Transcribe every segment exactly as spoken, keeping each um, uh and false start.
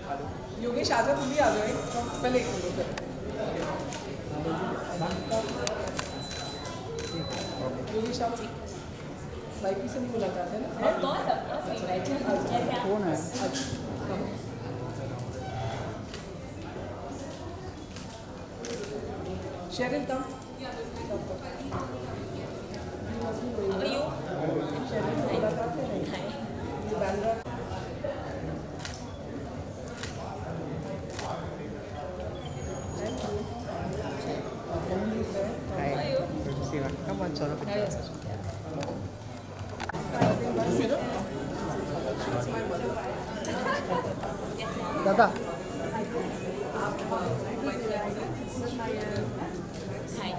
योगेश आजा, तुम भी आ जाओ, पहले एक मिनट फिर योगेश आप वाईपी से नहीं मुलाकात है ना? कौन है? Sheryl come. How are you? Sheryl से मुलाकात है नहीं? Hi. ये Bandra How are you? Come on, Sora. Dada. Hi.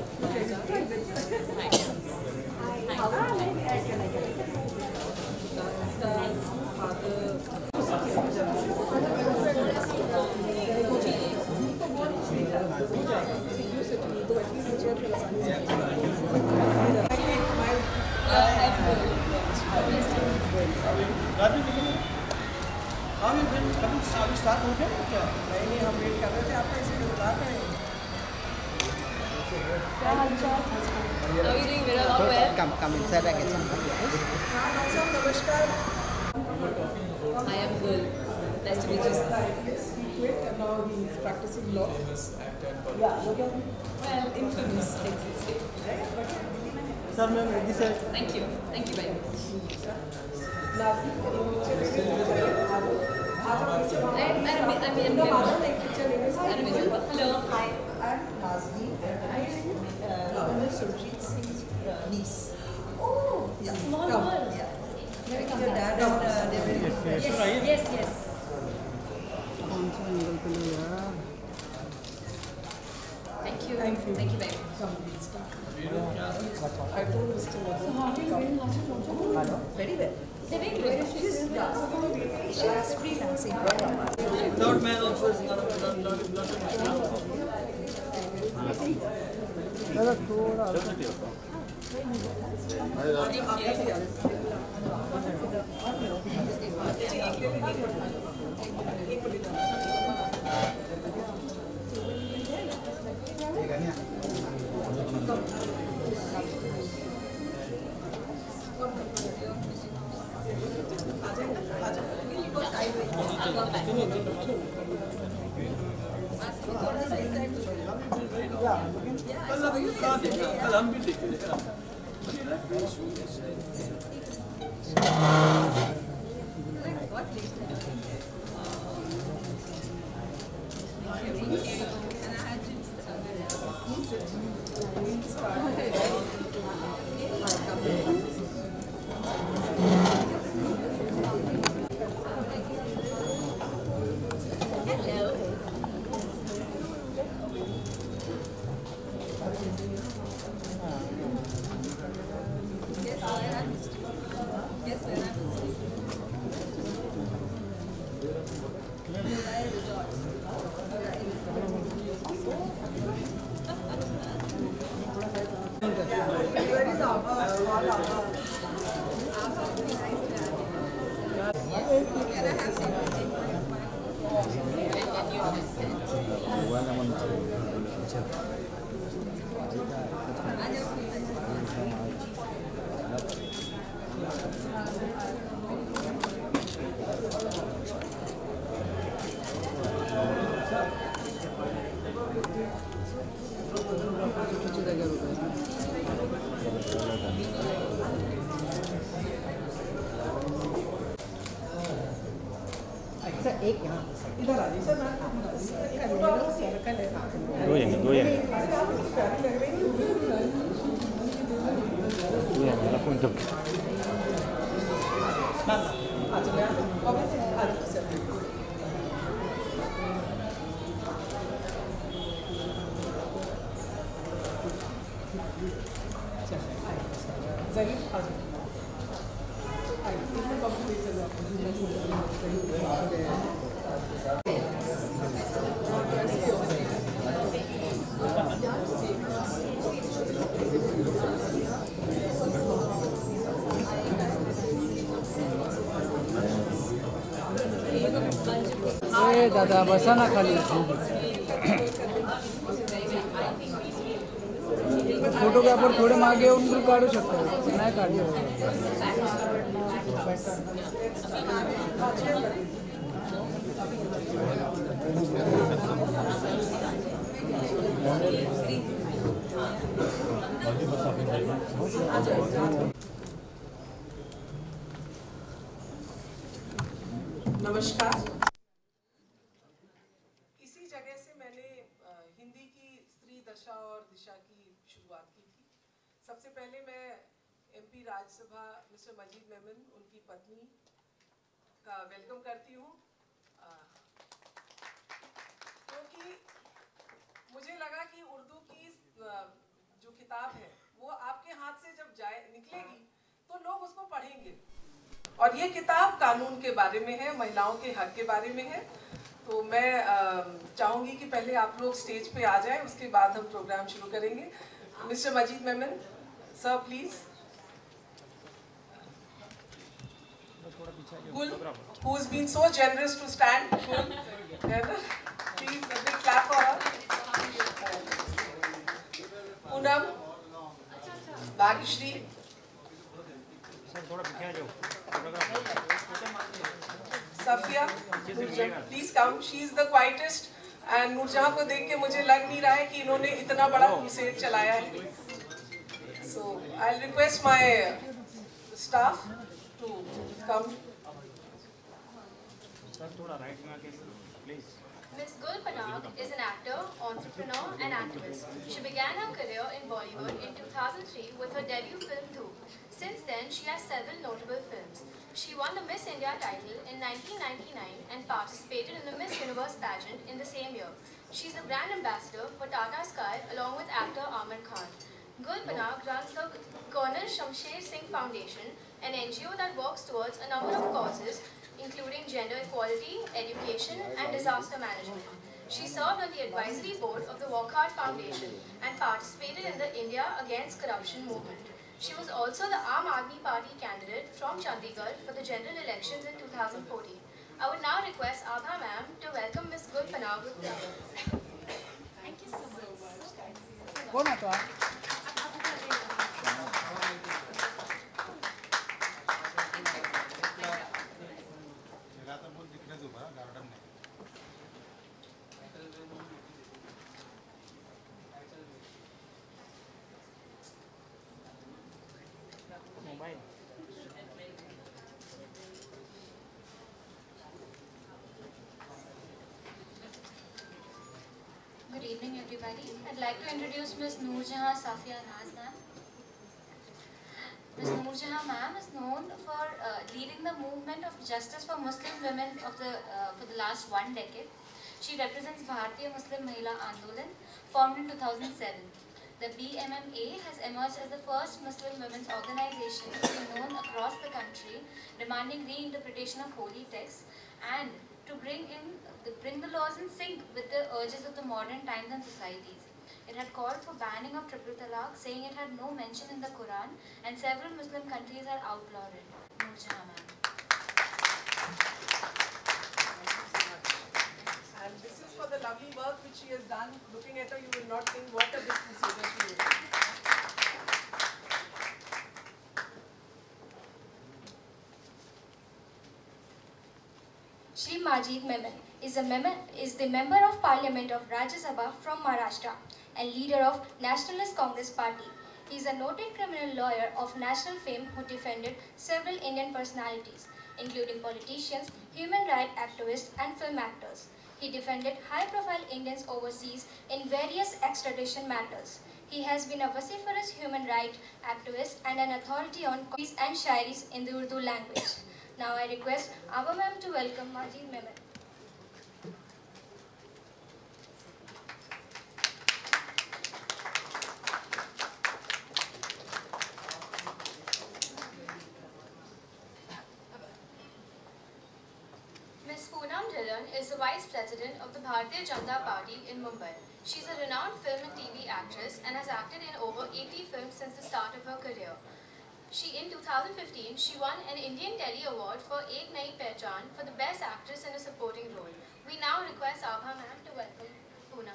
How you been coming? Are you start हो गया क्या? नहीं नहीं हम वेट कर रहे थे आपका, इसीलिए बुला रहे हैं। How are you doing? We're all well. Come, come inside. I get some. हाँ डॉक्टर साहब नमस्कार। I am good. Nice to meet you. He quit and now he's practicing law. Yeah, look at him. Well, infamous, I can say. Sir, ma'am, ready sir. Thank you. Thank you very much. Nazi, picture लेने आजो, आजो picture I, I, I, I mean, इनका मानो एक picture लेने से। I mean, hello. Hi, I'm Nazni. I'm Governor Surjit Singh's uh, niece. Oh, Yeah. small Come. world. Yeah. Your dad and uh, they're very good. Yes, yes, yes. कौन सा angle पे ले यार? Thank you. Thank you. Thank you very much. Come, we'll start. I told Mister Wadhu to come. Hello. Very well. They're very good. She's, yeah, she's freelancing. Third man also is not not not not. दादा थोड़ा. कल हम भी देखे sir एक यहाँ. इधर आ जाइए सर, मैं सर्कल है ना। दो जगह दो जगह प्यारी लग रही है। दो जगह punto अच्छा मैं अब आज सर ज़रूर आज आई इसमें कॉम्पिटिशन How ए दादा बसा ना खाली फोटोग्राफर थोडे मागे येऊन पण काढू शकतो नाही काढू नमस्कार। इसी जगह से मैंने हिंदी की स्त्री दशा और दिशा की शुरुआत की थी। सबसे पहले मैं एमपी राज्यसभा मिस्टर मजीद मेमन उनकी पत्नी का वेलकम करती हूँ, क्योंकि तो मुझे लगा कि उर्दू की जो किताब है वो आपके हाथ से जब जाए निकलेगी तो लोग उसको पढ़ेंगे, और ये किताब कानून के बारे में है, महिलाओं के हक के बारे में है। तो मैं चाहूँगी कि पहले आप लोग स्टेज पे आ जाएं, उसके बाद हम प्रोग्राम शुरू करेंगे। Mister Majeed Memon sir please. Gul, who's been so generous to stand. Gul, please a big clap for her. Poonam, Bhagyashree, Safia, Nurjahan, please come. She is the quietest, and Nurjahan को देख के मुझे लग नहीं रहा है कि इन्होंने इतना बड़ा crusade चलाया है. So I'll request my staff to come. Miss Gul Panag is an actor, entrepreneur and activist. She began her career in Bollywood in two thousand three with her debut film Dhoop. Since then, she has several notable films. She won the Miss India title in nineteen ninety-nine and participated in the Miss Universe pageant in the same year. She is a brand ambassador for Tata Sky along with actor Aamir Khan. Gul Panag runs the Colonel Shamsher Singh Foundation, an N G O that works towards a number of causes including gender equality, education and disaster management. She served on the advisory board of the Walk Hard Foundation and participated in the India Against Corruption movement. She was also the Aam Aadmi Party candidate from Chandigarh for the general elections in two thousand fourteen. I would now request Abha ma'am to welcome Miss Gul Panag with prayer. Thank you so much. कोण आता Good evening everybody. I'd like to introduce Miss Noorjahan Safia Naz ma'am. Miss Noorjahan ma'am is known for uh, leading the movement of justice for Muslim women of the, uh, for the last one decade. She represents Bharatiya Muslim Mahila Andolan, formed in two thousand seven. The B M M A has emerged as the first Muslim women's organization to be known across the country, demanding reinterpretation of holy texts and to bring in the, bring the laws in sync with the urges of the modern times and societies. It had called for banning of triple talaq, saying it had no mention in the Quran, and several Muslim countries had outlawed it. Noorjahan ma'am. And this is for the lovely work which she has done. Looking at her, you will not think what a big crusader she is. Shri Majid Memen is, a member, is the Member of Parliament of Rajya Sabha from Maharashtra and leader of Nationalist Congress Party. He is a noted criminal lawyer of national fame who defended several Indian personalities, including politicians, human rights activists and film actors. He defended high-profile Indians overseas in various extradition matters. He has been a vociferous human rights activist and an authority on poems and shairis in the Urdu language. Now I request Abha ma'am to welcome Majid Memen. Miss Poonam Dhillon is the Vice President of the Bharatiya Janata Party in Mumbai. She is a renowned film and T V actress and has acted in over eighty films since the start of her career. She, in two thousand fifteen, she won an Indian Telly Award for Ek Nayi Pehchan for the Best Actress in a Supporting Role. We request Abha ma'am to welcome Poonam.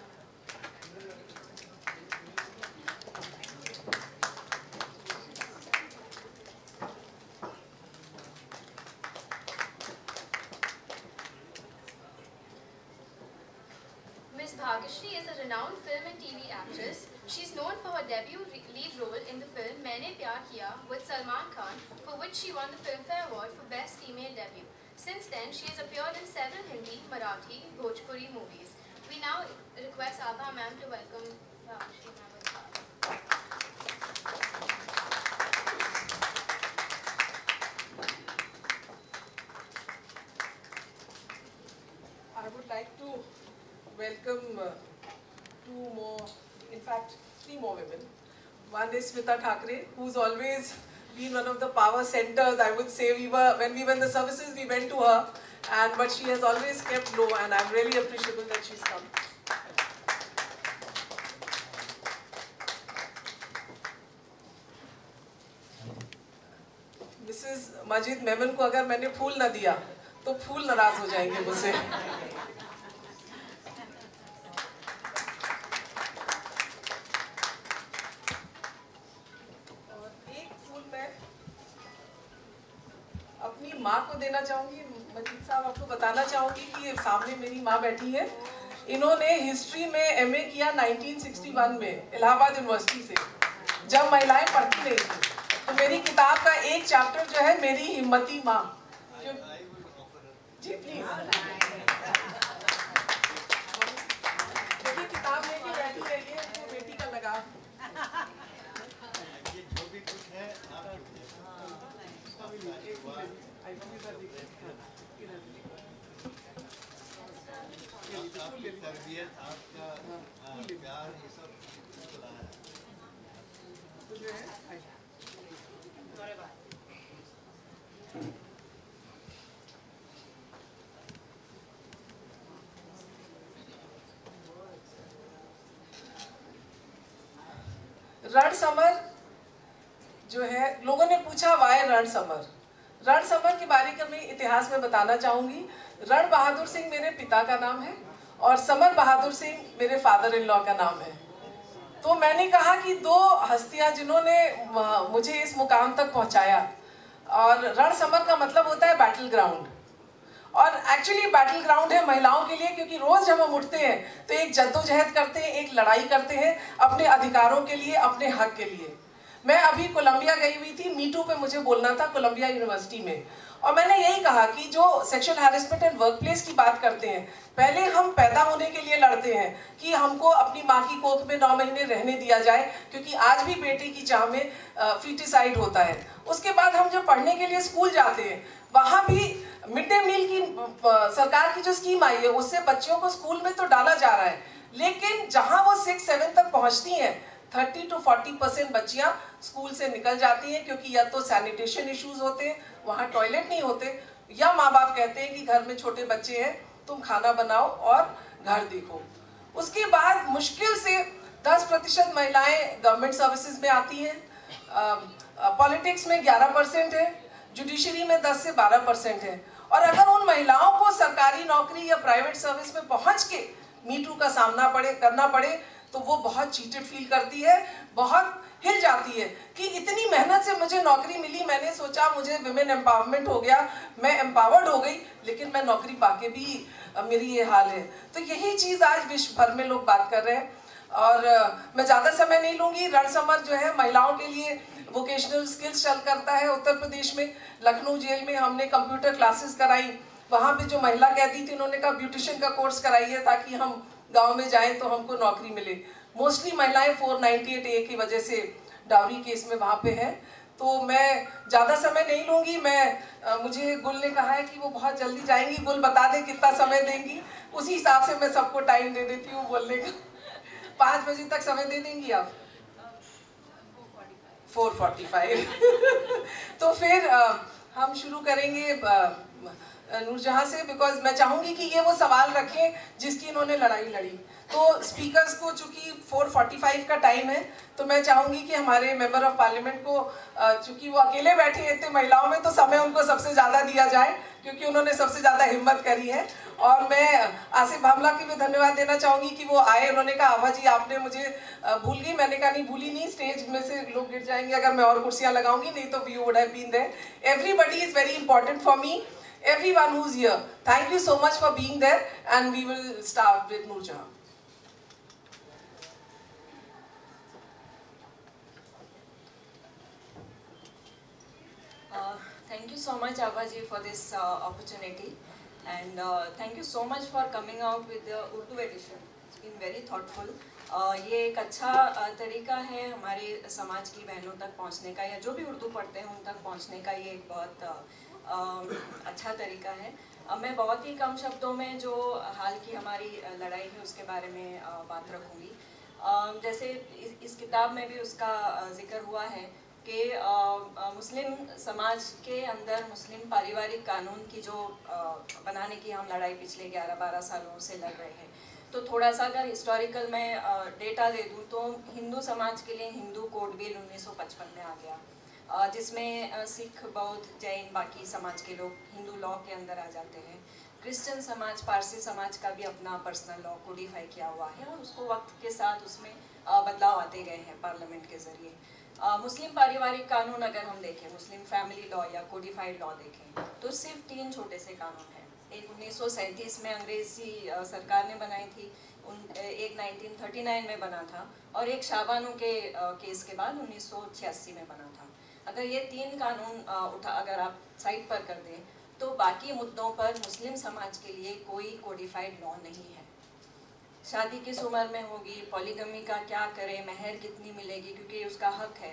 Miss Bhagyashree is a renowned film and T V actress. She's known for her debut lead role in the film Maine Pyar Kiya with Salman Khan, for which she won the Filmfare Award for Best Female Debut. Since then, she has appeared in several Hindi, Marathi, Bhojpuri movies. We now request Abha ma'am to welcome Bhagyashree ma'am with flowers. I would like to welcome uh, two more, in fact, three more women. One is Smita Thakre, who's always been one of the power centers. I would say we were, when we were in the services, we went to her, and but she has always kept low, and I'm really appreciable that she's come. Mrs Majeed Memon को अगर मैंने फूल न दिया, तो फूल नाराज हो जाएंगे मुझसे. माँ को देना चाहूँगी. मजीद साहब, आपको बताना चाहूँगी कि सामने मेरी माँ बैठी है. इन्होंने हिस्ट्री में एमए किया नाइनटीन सिक्सटी वन में इलाहाबाद यूनिवर्सिटी से, जब महिलाएं पढ़ती नहीं थी. तो मेरी किताब का एक चैप्टर जो है मेरी हिम्मती माँ. जी प्लीज देखिए, किताब लेके बैठी रहिए, वो बेटी का लगाव. जो भी कुछ है आपकी तरबियत, आपका प्यार, ये सब चला है. रण समर जो है, लोगों ने पूछा वाई रण समर. रण समर के बारे में इतिहास में बताना चाहूंगी. रण बहादुर सिंह मेरे पिता का नाम है और समर बहादुर सिंह मेरे फादर इन लॉ का नाम है. तो मैंने कहा कि दो हस्तियां जिन्होंने मुझे इस मुकाम तक पहुंचाया, और रण समर का मतलब होता है बैटल ग्राउंड, और एक्चुअली बैटल ग्राउंड है महिलाओं के लिए, क्योंकि रोज जब हम उठते हैं तो एक जद्दोजहद करते हैं, एक लड़ाई करते हैं अपने अधिकारों के लिए, अपने हक के लिए. मैं अभी कोलंबिया गई हुई थी, मीटू पे मुझे बोलना था कोलंबिया यूनिवर्सिटी में, और मैंने यही कहा कि जो सेक्सुअल हैरेसमेंट एंड वर्कप्लेस की बात करते हैं, पहले हम पैदा होने के लिए लड़ते हैं कि हमको अपनी माँ की कोख में नौ महीने रहने दिया जाए, क्योंकि आज भी बेटी की चाह में फीटिसाइड होता है. उसके बाद हम जब पढ़ने के लिए स्कूल जाते हैं, वहाँ भी मिड डे मील की सरकार की जो स्कीम आई है, उससे बच्चियों को स्कूल में तो डाला जा रहा है, लेकिन जहाँ वो सिक्स सेवन तक पहुँचती हैं, थर्टी टू फोर्टी परसेंट बच्चियाँ स्कूल से निकल जाती हैं, क्योंकि या तो सैनिटेशन इश्यूज होते हैं, वहाँ टॉयलेट नहीं होते, या माँ बाप कहते हैं कि घर में छोटे बच्चे हैं, तुम खाना बनाओ और घर देखो. उसके बाद मुश्किल से दस प्रतिशत महिलाएं गवर्नमेंट सर्विसेज में आती हैं. पॉलिटिक्स में ग्यारह परसेंट है, जुडिशरी में दस से बारह परसेंट है. और अगर उन महिलाओं को सरकारी नौकरी या प्राइवेट सर्विस में पहुंच के मीटू का सामना पड़े करना पड़े, तो वो बहुत चीटेड फील करती है, बहुत हिल जाती है कि इतनी मेहनत से मुझे नौकरी मिली, मैंने सोचा मुझे विमेन एम्पावरमेंट हो गया, मैं एम्पावर्ड हो गई, लेकिन मैं नौकरी पाके भी मेरी ये हाल है. तो यही चीज़ आज विश्व भर में लोग बात कर रहे हैं. और मैं ज़्यादा समय नहीं लूँगी. रण समर जो है महिलाओं के लिए वोकेशनल स्किल्स चल करता है उत्तर प्रदेश में. लखनऊ जेल में हमने कंप्यूटर क्लासेस कराई. वहाँ पे जो महिला कैदी थी, उन्होंने कहा ब्यूटिशियन का कोर्स कराइए ताकि हम गांव में जाएं तो हमको नौकरी मिले. मोस्टली महिलाएं फोर नाइंटी एट ए की वजह से डाउरी केस में वहाँ पे हैं. तो मैं ज़्यादा समय नहीं लूँगी. मैं आ, मुझे गुल ने कहा है कि वो बहुत जल्दी जाएंगी. गुल बता दें कितना समय देंगी, उसी हिसाब से मैं सबको टाइम दे देती हूँ बोलने का. पाँच बजे तक समय दे देंगी आप? Four forty five. तो फिर आ, हम शुरू करेंगे नूरजहां से, बिकॉज मैं चाहूँगी कि ये वो सवाल रखें जिसकी इन्होंने लड़ाई लड़ी. तो स्पीकर्स को चूँकि फोर फोर्टी फाइव का टाइम है, तो मैं चाहूँगी कि हमारे मेंबर ऑफ पार्लियामेंट को, चूँकि वो अकेले बैठे हैं इतने महिलाओं में, तो समय उनको सबसे ज़्यादा दिया जाए, क्योंकि उन्होंने सबसे ज़्यादा हिम्मत करी है. और मैं आसिफ भामला की भी धन्यवाद देना चाहूँगी कि वो आए, उन्होंने कहा आभा जी आपने मुझे भूल गई, मैंने कहा नहीं भूली नहीं, स्टेज में से लोग गिर जाएंगे अगर मैं और कुर्सियाँ लगाऊंगी, नहीं तो we would have been there. Everybody is very important for me, everyone who's here. Thank you so much for being there, and we will start with Noorjahan. Uh, thank you so much, Abha ji, for this uh, opportunity, and uh, thank you so much for coming out with the Urdu edition. It's been very thoughtful. uh, ये एक अच्छा uh, तरीका है हमारे समाज की बहनों तक पहुंचने का, या जो भी उर्दू पढ़ते हैं उन तक पहुंचने का, ये एक बहुत uh, uh, अच्छा तरीका है। uh, मैं बहुत ही कम शब्दों में जो हाल की हमारी uh, लड़ाई है उसके बारे में uh, बात रखूँगी। uh, जैसे इस, इस किताब में भी उसका uh, जिक्र हुआ है कि मुस्लिम समाज के अंदर मुस्लिम पारिवारिक कानून की जो आ, बनाने की हम लड़ाई पिछले ग्यारह बारह सालों से लड़ रहे हैं। तो थोड़ा सा अगर हिस्टोरिकल मैं आ, डेटा दे दूं तो हिंदू समाज के लिए हिंदू कोड बिल उन्नीस सौ पचपन में आ गया, आ, जिसमें आ, सिख, बौद्ध, जैन, बाकी समाज के लोग हिंदू लॉ के अंदर आ जाते हैं। क्रिश्चियन समाज, पारसी समाज का भी अपना पर्सनल लॉ कोडिफाई किया हुआ है और उसको वक्त के साथ उसमें आ, बदलाव आते गए हैं पार्लियामेंट के ज़रिए। Uh, मुस्लिम पारिवारिक कानून अगर हम देखें, मुस्लिम फैमिली लॉ या कोडिफाइड लॉ देखें, तो सिर्फ तीन छोटे से कानून हैं। एक उन्नीस सौ सैंतीस में अंग्रेजी uh, सरकार ने बनाई थी, उन एक नाइनटीन थर्टी नाइन में बना था, और एक शाहबानो के uh, केस के बाद उन्नीस सौ छियासी में बना था। अगर ये तीन कानून uh, उठा अगर आप साइड पर कर दें तो बाकी मुद्दों पर मुस्लिम समाज के लिए कोई कोडिफाइड लॉ नहीं है। शादी किस उम्र में होगी, पॉलीगमी का क्या करें, महर कितनी मिलेगी क्योंकि उसका हक है,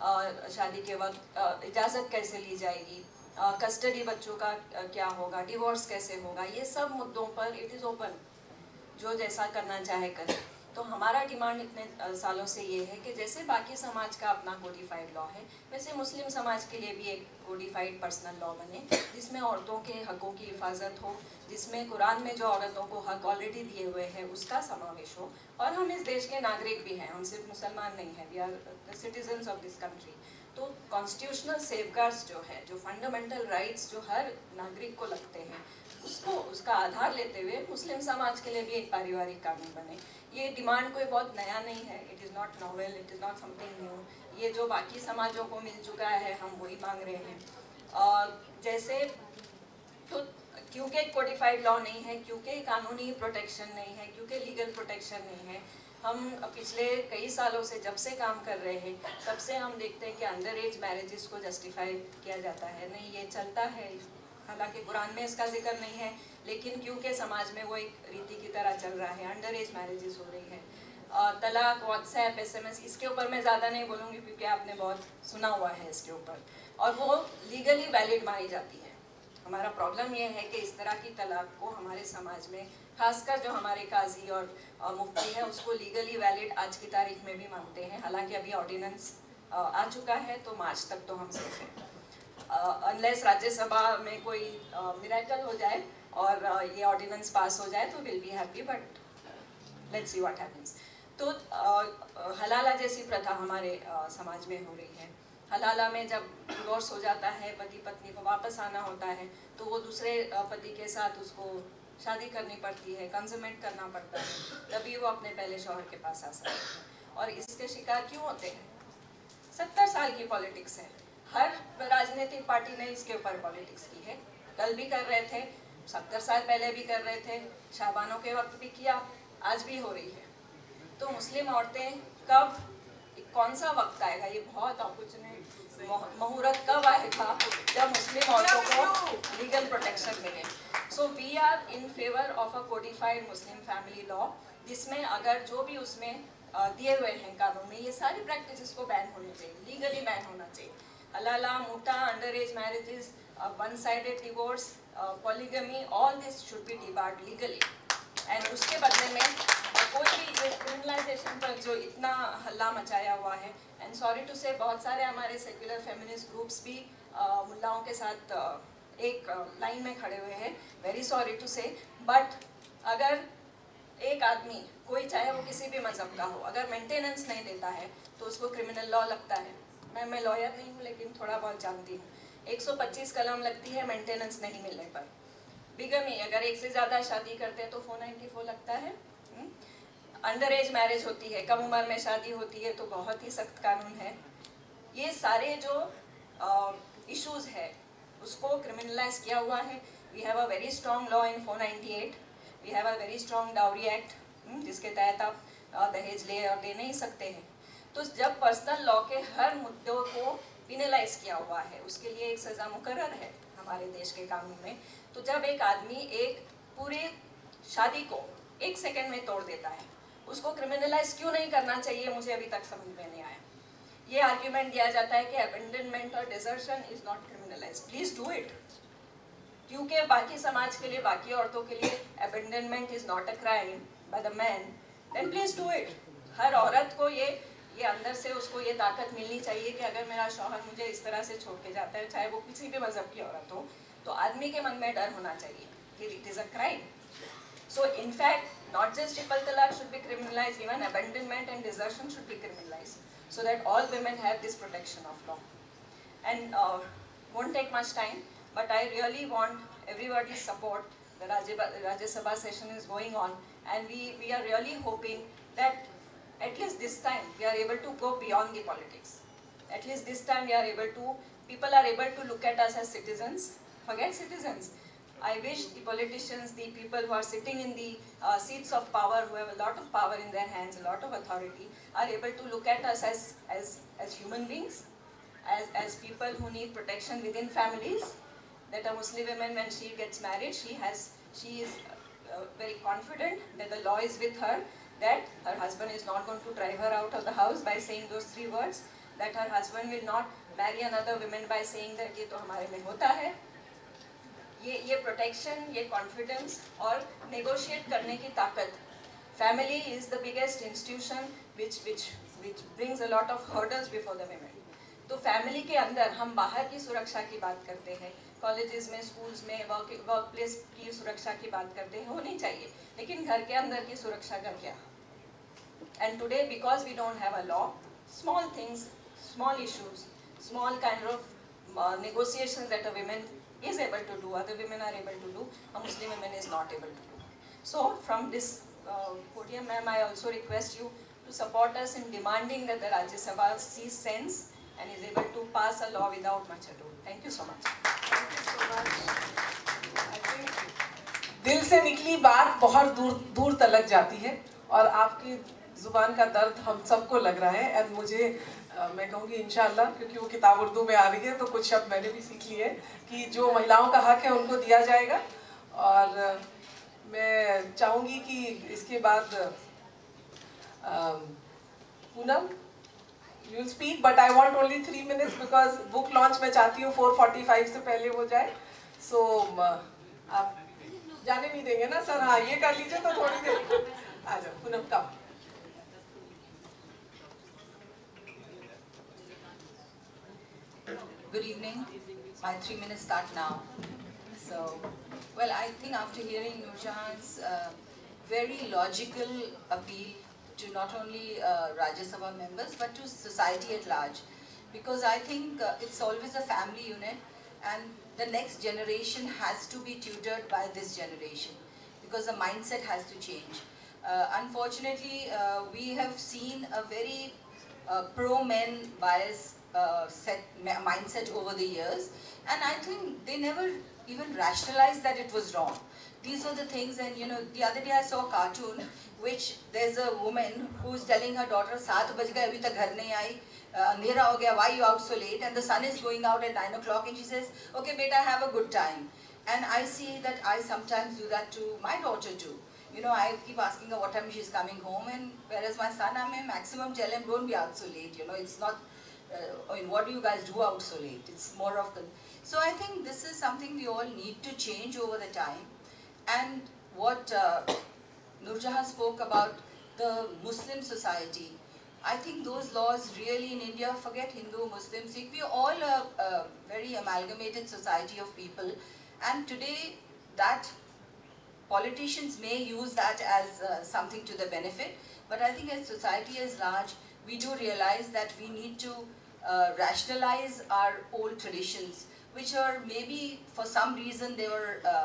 आ, शादी के वक्त इजाज़त कैसे ली जाएगी, कस्टडी बच्चों का आ, क्या होगा, डिवोर्स कैसे होगा, ये सब मुद्दों पर इट इज़ ओपन, जो जैसा करना चाहे करे। तो हमारा डिमांड इतने सालों से ये है कि जैसे बाकी समाज का अपना कोडिफाइड लॉ है, वैसे मुस्लिम समाज के लिए भी एक कोडिफाइड पर्सनल लॉ बने जिसमें औरतों के हकों की हिफाजत हो, जिसमें कुरान में जो औरतों को हक ऑलरेडी दिए हुए हैं उसका समावेश हो। और हम इस देश के नागरिक भी हैं, हम सिर्फ मुसलमान नहीं हैं, we are the citizens of this country. तो कॉन्स्टिट्यूशनल सेफगार्ड्स जो है, जो फंडामेंटल राइट्स जो हर नागरिक को लगते हैं, उसको उसका आधार लेते हुए मुस्लिम समाज के लिए भी एक पारिवारिक कानून बने। ये डिमांड कोई बहुत नया नहीं है, it is not novel, it is not something new. ये जो बाकी समाजों को मिल चुका है हम वही मांग रहे हैं। और जैसे तो क्योंकि कोडिफाइड लॉ नहीं है, क्योंकि कानूनी प्रोटेक्शन नहीं है, क्योंकि लीगल प्रोटेक्शन नहीं है, हम पिछले कई सालों से जब से काम कर रहे हैं तब से हम देखते हैं कि अंडर एज मैरिजेस को जस्टिफाई किया जाता है। नहीं, ये चलता है, हालांकि कुरान में इसका जिक्र नहीं है, लेकिन क्योंकि समाज में वो एक रीति की तरह चल रहा है, अंडर एज मैरिजेस हो रही है। तलाक, व्हाट्सएप, एसएमएस, इसके ऊपर मैं ज़्यादा नहीं बोलूँगी क्योंकि आपने बहुत सुना हुआ है इसके ऊपर, और वो लीगली वैलिड मानी जाती है। हमारा प्रॉब्लम ये है कि इस तरह की तलाक को हमारे समाज में, खासकर जो हमारे काजी और मुफ्ती है, उसको लीगली वैलिड आज की तारीख में भी मानते हैं। हालांकि अभी ऑर्डिनेंस आ चुका है तो मार्च तक तो हम सेफ हैं, अनलेस राज्यसभा में कोई मिरेकल हो जाए और uh, ये ऑर्डिनेंस पास हो जाए तो will be happy, but let's see what happens. तो uh, हलाला जैसी प्रथा हमारे uh, समाज में हो रही है। हलाला में जब डिवोर्स हो जाता है, पति पत्नी को वापस आना होता है, तो वो दूसरे पति के साथ उसको शादी करनी पड़ती है, कंज्यूमेट करना पड़ता है, तभी वो अपने पहले शौहर के पास आ सकते हैं। और इसके शिकार क्यों होते हैं? सत्तर साल की पॉलिटिक्स है, हर राजनीतिक पार्टी ने इसके ऊपर पॉलिटिक्स की है। कल भी कर रहे थे, सत्तर साल पहले भी कर रहे थे, शाबानों के वक्त भी किया, आज भी हो रही है। तो मुस्लिम औरतें कब, कौन सा वक्त आएगा, ये बहुत अपॉर्चुनिटी, मुहूर्त कब आएगा जब मुस्लिम औरतों को लीगल प्रोटेक्शन मिले। So we are in favour of a codified Muslim family law, जिसमें अगर जो भी उसमें दिए हुए हैं कानून में, ये सारी प्रैक्टिसेस को बैन होनी चाहिए, लीगली बैन होना चाहिए। हलाला, मुटा, under age marriages, one sided divorce, polygamy, all this should be debarred legally. And उसके बदले में कोई भी जो क्रिमिनलाइजेशन पर जो इतना हल्ला मचाया हुआ है, एंड सॉरी टू से बहुत सारे हमारे सेक्युलर फेमिनिस्ट ग्रुप्स भी uh, मुल्लाओं के साथ uh, एक लाइन uh, में खड़े हुए हैं, very sorry to say, but अगर एक आदमी, कोई चाहे वो किसी भी मजहब का हो, अगर मेंटेनेंस नहीं देता है तो उसको क्रिमिनल लॉ लगता है। मैं मैं लॉयर नहीं हूँ लेकिन थोड़ा बहुत जानती हूँ। एक सौ पच्चीस कलम लगती है मेंटेनेंस नहीं मिलने पर। बिगमी, अगर एक से ज़्यादा शादी करते हैं तो फोर नाइन्टी फोर लगता है। अंडर एज मैरिज होती है, कम उम्र में शादी होती है तो बहुत ही सख्त कानून है। ये सारे जो इश्यूज है उसको क्रिमिनलाइज किया हुआ है। We have a very strong law in four ninety eight, we have a very strong dowry act, जिसके तहत आप दहेज ले और दे नहीं सकते हैं। तो जब पर्सनल लॉ के हर मुद्दों को पिनलाइज किया हुआ है, उसके लिए एक सज़ा मुकर्रर है हमारे देश के कानून में। तो जब एक आदमी एक पूरे शादी को एक सेकंड में तोड़ देता है, उसको क्रिमिनलाइज क्यों नहीं करना चाहिए, मुझे अभी तक समझ में नहीं आया। ये आर्ग्यूमेंट दिया जाता है कि अबेंडनमेंट और desertion is not criminalise. Please do it, क्योंकि बाकी समाज के लिए, बाकी औरतों के लिए abandonment is not a crime by the man, then please do it. हर औरत को ये ये अंदर से उसको ये ताकत मिलनी चाहिए कि अगर मेरा शौहर मुझे इस तरह से छोड़ के जाता है, चाहे वो किसी भी मजहब की औरत हो, तो आदमी के मन में डर होना चाहिए कि it is a crime. So in fact, not just triple talaq should be criminalized, even abandonment and desertion should be criminalized, so that all women have this protection of law. And uh, won't take much time, but I really want everybody's support. The Rajya Sabha session is going on, and we, we are really hoping that at least this time we are able to go beyond the politics. At least this time we are able to, people are able to look at us as citizens, forget citizens. I wish the politicians, the people who are sitting in the uh, seats of power, who have a lot of power in their hands, a lot of authority, are able to look at us as, as, as human beings, as, as people who need protection within families. That a Muslim woman, when she gets married, she has, she is uh, very confident that the law is with her, that her husband is not going to drive her out of the house by saying those three words, that her husband will not marry another woman by saying that ये तो हमारे में होता है। ये ये protection, ये confidence और नेगोशिएट करने की ताकत, family is the biggest institution which which which brings a lot of hurdles before the women. तो फैमिली के अंदर हम बाहर की सुरक्षा की बात करते हैं, कॉलेजेस में, स्कूल्स में, वर्क वर्क प्लेस की सुरक्षा की बात करते हैं, होनी चाहिए, लेकिन घर के अंदर की सुरक्षा का क्या? And today because we don't have a law, small things, small issues, small kind of uh, negotiations that a woman is able to do, other women are able to do, a Muslim woman is not able to do. So from this uh, podium, ma'am, I also request you to support us in demanding that the Rajya Sabha sees sense and is able to pass a law without much ado. Thank you so much. Thank you so much. I think दिल से निकली बात बहुत दूर दूर तलक जाती है और आपकी जुबान का दर्द हम सबको लग रहा है। एंड मुझे Uh, मैं कहूँगी इंशाअल्लाह, क्योंकि वो किताब उर्दू में आ रही है तो कुछ शब्द मैंने भी सीख लिए कि जो महिलाओं का हक है उनको दिया जाएगा। और uh, मैं चाहूँगी कि इसके बाद Poonam you will speak, but I want only three minutes because book launch मैं चाहती हूँ फोर फोर्टी फाइव से पहले हो जाए। सो so, uh, आप जाने नहीं देंगे ना सर? हाँ, ये कर लीजिए तो थोड़ी देर आ जाओ। पूनम कम। Good evening. My three minutes start now. So, well, I think after hearing Noorjahan's uh, very logical appeal to not only uh, Rajya Sabha members but to society at large, because I think uh, it's always a family unit, and the next generation has to be tutored by this generation because the mindset has to change. Uh, unfortunately, uh, we have seen a very uh, pro-men bias Uh, set mindset over the years, and I think they never even rationalized that it was wrong. These are the things, and you know, the other day I saw a cartoon which there's a woman who's telling her daughter, "Saat baj gaye, abhi tak ghar nahi aayi, andhera ho gaya, why you out so late?" And the sun is going out at nine o'clock, and she says, "Okay, beta, have a good time." And I see that I sometimes do that to my daughter too. You know, I keep asking her what time she's coming home, and whereas my son, I may maximum tell him, "Don't be out so late." You know, it's not. Uh, I mean, what do you guys do out so late? It's more of the... So I think this is something we all need to change over the time. And what uh, Noorjahan spoke about the Muslim society, I think those laws really in India, forget Hindu, Muslim, Sikh, we are all a, a very amalgamated society of people. And today that politicians may use that as uh, something to the benefit, but I think as society as large, we do realize that we need to uh, rationalize our old traditions, which are maybe for some reason they were uh,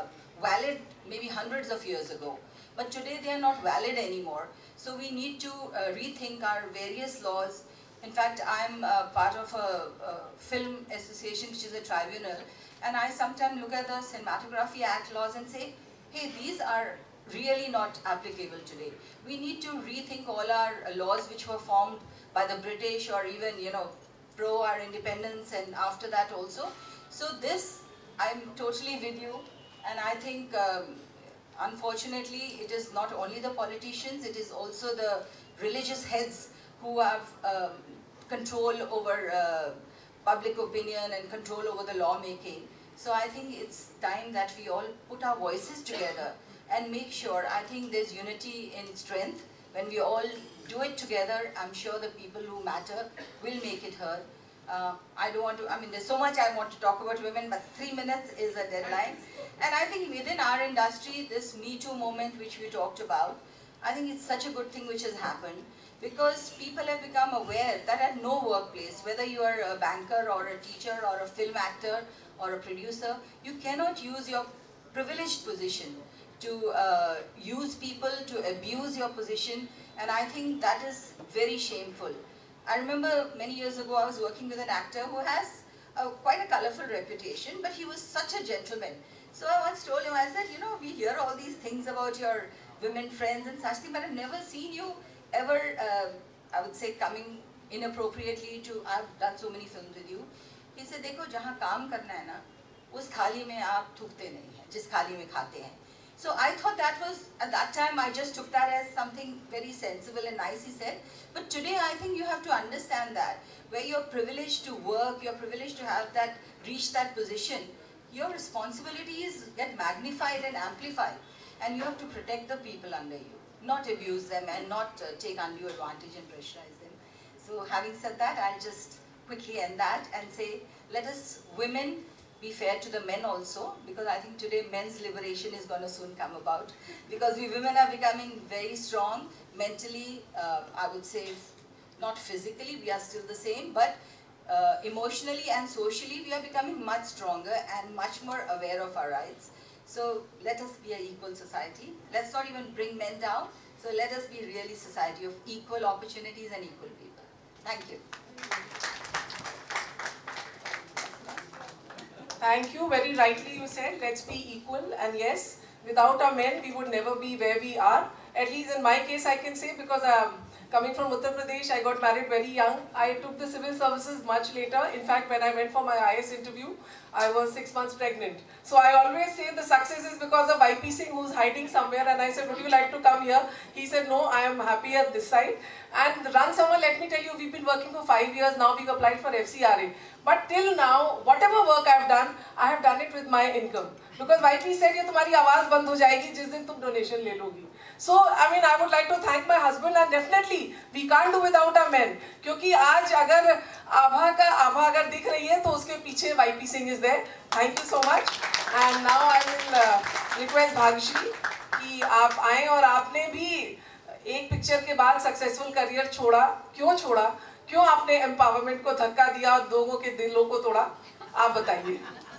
valid maybe hundreds of years ago. But today they are not valid anymore. So we need to uh, rethink our various laws. In fact, I'm uh, part of a, a film association, which is a tribunal, and I sometimes look at the Cinematography Act laws and say, hey, these are really not applicable today. We need to rethink all our laws which were formed by the British, or even, you know, pro our independence and after that also. So this, I'm totally with you, and I think um, unfortunately it is not only the politicians, it is also the religious heads who have um, control over uh, public opinion and control over the lawmaking. So I think it's time that we all put our voices together and make sure, I think there's unity in strength. When we all do it together, I'm sure the people who matter will make it heard. Uh, I don't want to, I mean, there's so much I want to talk about women, but three minutes is a deadline. And I think within our industry, this Me Too moment which we talked about, I think it's such a good thing which has happened, because people have become aware that at no workplace, whether you are a banker or a teacher or a film actor or a producer, you cannot use your privileged position to uh, use people, to abuse your position, and I think that is very shameful. I remember many years ago I was working with an actor who has a, quite a colorful reputation, but he was such a gentleman. So I once told him, I said, you know, we hear all these things about your women friends and such things, but I've never seen you ever, uh, I would say, coming inappropriately to, I've done so many films with you. He said, देखो जहाँ काम करना है ना, उस थाली में आप थूकते नहीं हैं, जिस थाली में खाते हैं. So I thought that was, at that time I just took that as something very sensible and nice, he said. But today I think you have to understand that, where you're privileged to work, you're privileged to have that, reach that position, your responsibilities get magnified and amplified. And you have to protect the people under you, not abuse them and not uh, take undue advantage and pressurize them. So having said that, I'll just quickly end that and say, let us women be fair to the men also, because I think today men's liberation is going to soon come about, because we women are becoming very strong mentally, uh, I would say not physically, we are still the same, but uh, emotionally and socially we are becoming much stronger and much more aware of our rights. So let us be an equal society. Let's not even bring men down. So let us be really a society of equal opportunities and equal people. Thank you. Thank you. Very rightly you said, let's be equal. And yes, without our men, we would never be where we are. At least in my case, I can say, because um, coming from Uttar Pradesh, I got married very young. I took the civil services much later. In fact, when I went for my I A S interview, I was six months pregnant. So I always say the success is because of Y P Singh, who's hiding somewhere. And I said, would you like to come here? He said, no, I am happy at this side. And Run Summer, let me tell you, we've been working for five years now. We've applied for F C R A. But till now, whatever work I've done, I have done it with my income. Because Y P said, ये तुम्हारी आवाज़ बंद हो जाएगी जिस दिन तुम donation ले लोगी. So, I mean, I would like to thank my husband, and definitely we can't do without our men. क्योंकि आज अगर आभा का आभा अगर दिख रही है तो उसके पीछे Y P Singh is there. Thank you so much. And now I will uh, request Bhagishri कि आप आएं, और आपने भी एक पिक्चर के बाद सक्सेसफुल करियर छोड़ा. क्यों छोड़ा? क्यों आपने एम्पावरमेंट को धक्का दिया और लोगों के दिलों को तोड़ा? आप बताइए.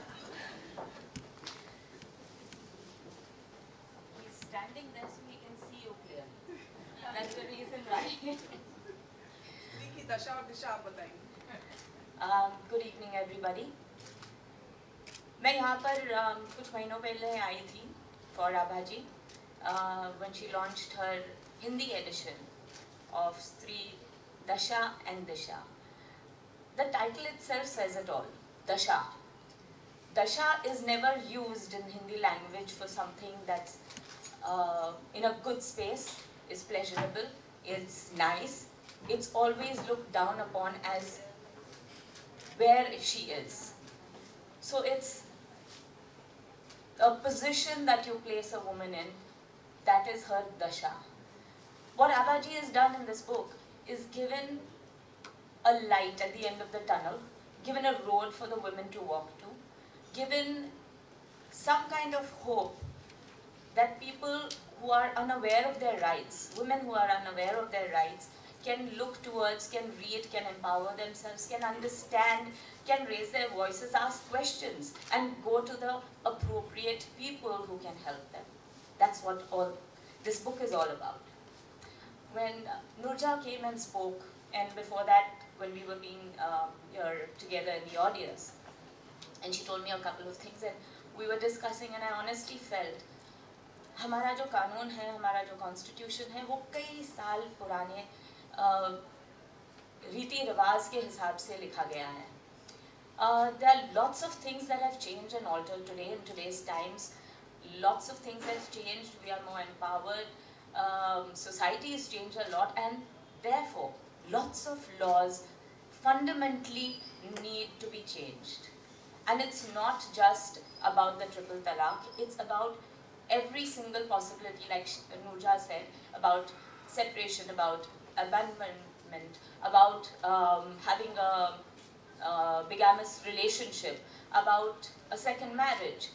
Standing there so we can see you clearly. That's the reason why. की दशा और दिशा आप बताइए. Um, good evening, everybody. मैं यहाँ पर um, कुछ महीनों पहले आई थी for Abha ji uh, when she launched her Hindi edition of Stree Dasha and Disha. The title itself says it all. Dasha. Dasha is never used in Hindi language for something that's uh, in a good space, is pleasurable, it's nice. It's always looked down upon as where she is. So it's a position that you place a woman in, that is her dasha. What Abha ji has done in this book is given a light at the end of the tunnel, given a road for the women to walk to, given some kind of hope that people who are unaware of their rights, women who are unaware of their rights, can look towards, can read, can empower themselves, can understand, can raise their voices, ask questions, and go to the appropriate people who can help them. That's what all this book is all about. When Nurja came and spoke, and before that, when we were being uh, here together in the audience, and she told me a couple of things, and we were discussing, and I honestly felt, हमारा जो कानून है, हमारा जो constitution है, वो कई साल पुराने रीति रिवाज के हिसाब से लिखा गया है. Uh, there are lots of things that have changed and altered today in today's times. Lots of things have changed. We are more empowered. Um, society has changed a lot, and therefore, lots of laws fundamentally need to be changed. And it's not just about the triple talaq. It's about every single possibility, like Nurja said, about separation, about abandonment, about um, having a Uh, bigamous relationship, about a second marriage.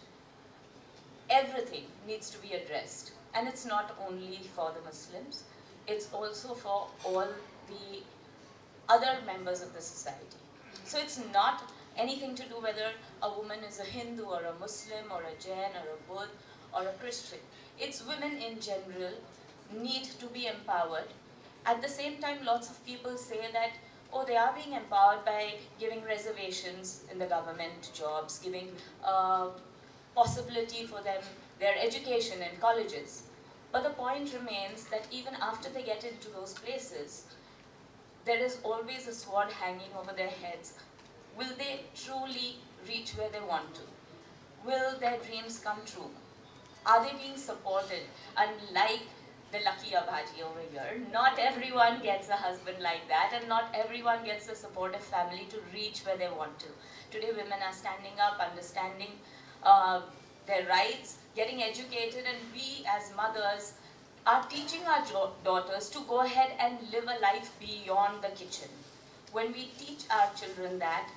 Everything needs to be addressed, and it's not only for the Muslims, it's also for all the other members of the society. So it's not anything to do whether a woman is a Hindu or a Muslim or a Jain or a Buddha or a Christian. It's women in general need to be empowered. At the same time, lots of people say that, oh, they are being empowered by giving reservations in the government jobs, giving uh, possibility for them, their education in colleges. But the point remains that even after they get into those places, there is always a sword hanging over their heads. Will they truly reach where they want to? Will their dreams come true? Are they being supported? Unlike the lucky Abhaji over here, not everyone gets a husband like that, and not everyone gets a supportive family to reach where they want to. Today women are standing up, understanding uh, their rights, getting educated, and we as mothers are teaching our daughters to go ahead and live a life beyond the kitchen. When we teach our children that,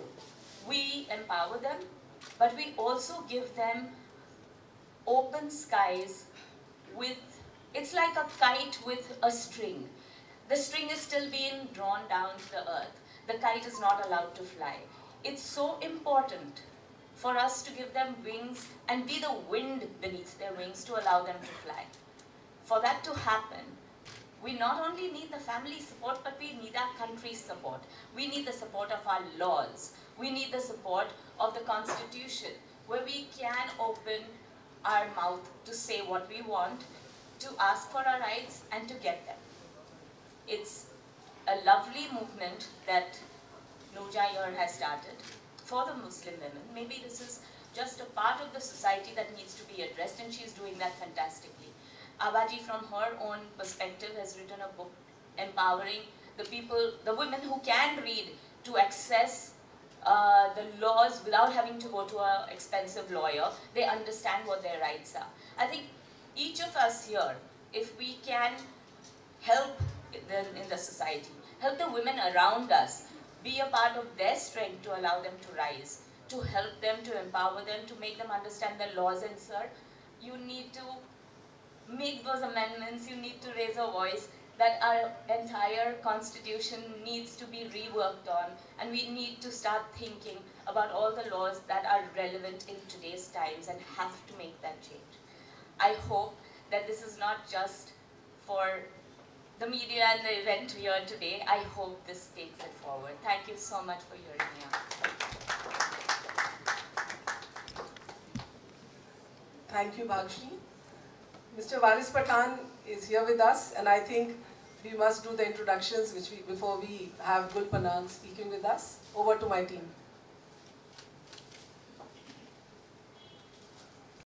we empower them, but we also give them open skies with, it's like a kite with a string. The string is still being drawn down to the earth. The kite is not allowed to fly. It's so important for us to give them wings and be the wind beneath their wings to allow them to fly. For that to happen, we not only need the family support, but we need our country's support. We need the support of our laws. We need the support of the Constitution, where we can open our mouth to say what we want, to ask for our rights, and to get them. It's a lovely movement that Nurja here has started for the Muslim women. Maybe this is just a part of the society that needs to be addressed, and she's doing that fantastically. Abaji, from her own perspective, has written a book empowering the people, the women who can read, to access uh, the laws without having to go to an expensive lawyer. They understand what their rights are. I think each of us here, if we can help them in the society, help the women around us, be a part of their strength to allow them to rise, to help them, to empower them, to make them understand the laws, and sir, you need to make those amendments, you need to raise a voice that our entire constitution needs to be reworked on, and we need to start thinking about all the laws that are relevant in today's times and have to make that change. I hope that this is not just for the media and the event here today. I hope this takes it forward. Thank you so much for hearing me out. Thank you, Bhagshni. Mister Waris Pathan is here with us, and I think we must do the introductions which we, before we have Gul Panang speaking with us. Over to my team.